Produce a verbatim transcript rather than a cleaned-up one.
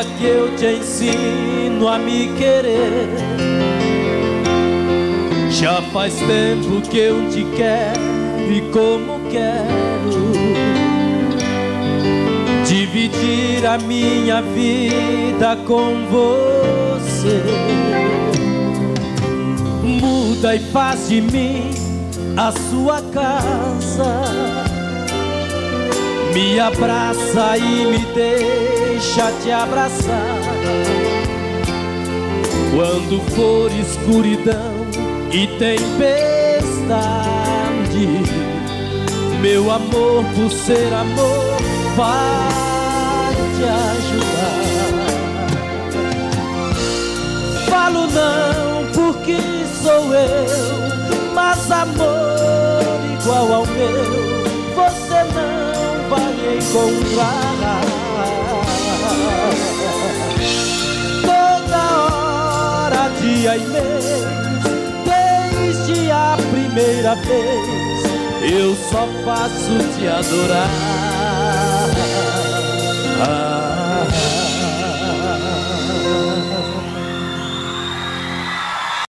Escuta que eu te ensino a me querer. Já faz tempo que eu te quero e como quero dividir a minha vida com você. Muda e faz de mim a sua casa, me abraça e me deixa te abraçar. Quando for escuridão e tempestade, meu amor, por ser amor, vai te ajudar. Falo não porque sou eu, mas amor igual ao meu você não vai encontrar. Toda hora, dia e mês, desde a primeira vez, eu só faço te adorar. Ah.